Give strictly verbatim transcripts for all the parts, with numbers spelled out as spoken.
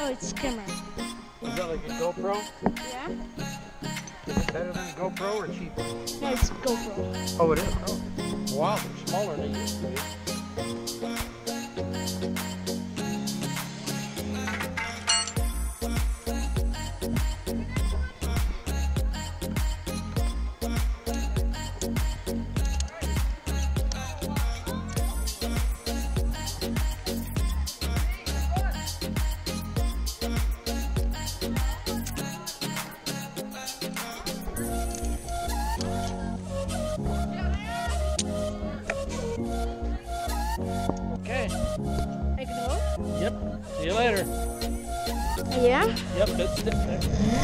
No, it's camera. Is that like a GoPro? Yeah. Is it better than GoPro or cheaper? No, it's GoPro. Oh, it is? Oh. Wow, they're smaller than they used to be. Okay. Take it home? Yep. See you later. Yeah? Yep, that's it there.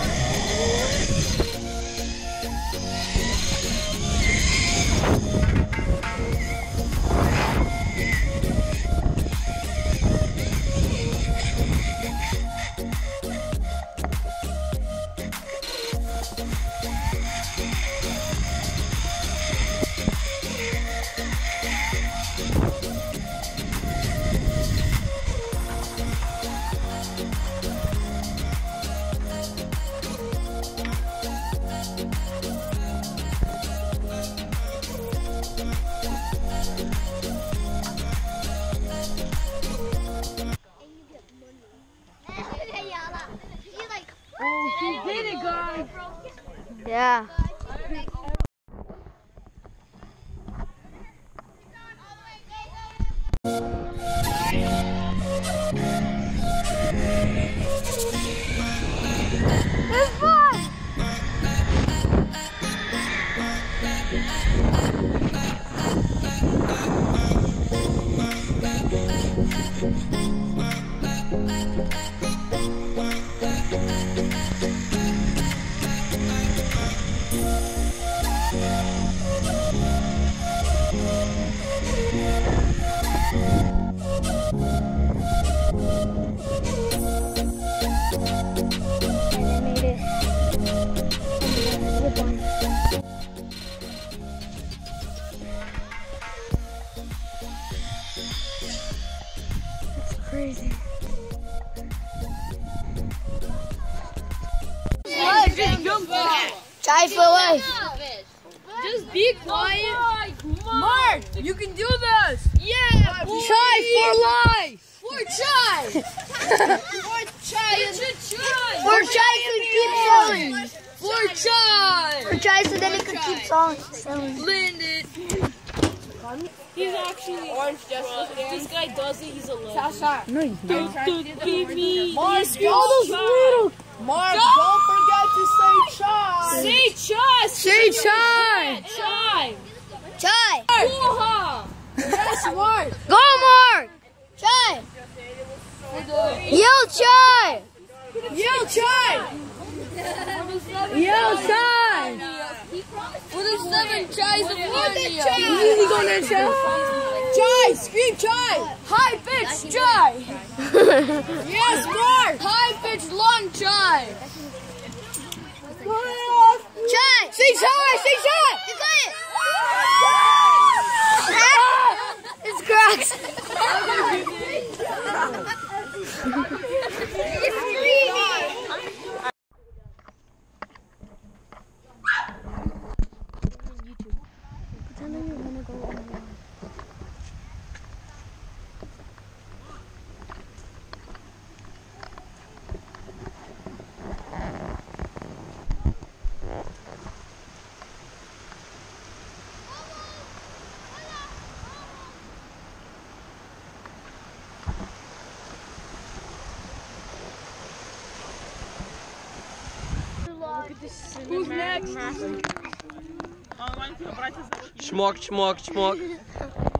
Oh, she did it, guys! Yeah. It's fun! Crazy. Try for life. Just be quiet. Mark, you can do this. Yeah. Try for life. For chai. For chai. For chai could keep selling. For chai. For chai so then it could keep selling. Blend it. He's actually orange just if this guy does it, he's a legend. No, he's not. Give me Mark, all those little. Mark, don't forget to say chai. Say chai. Say chai. Chai. Chai. Aloha. Yes, Mark. Go, Mark. Chai. Yell chai. Yell chai. Yell chai. For the seven chais of India. Easy go there, chai. Chai, scream chai. High pitch chai. Yes, Mark. High pitch long chai. Chai. Say chai. Say chai. You got it. It's cracks. It's screaming. Pretending you want to go on the Who's next? Чмок, чмок, чмок.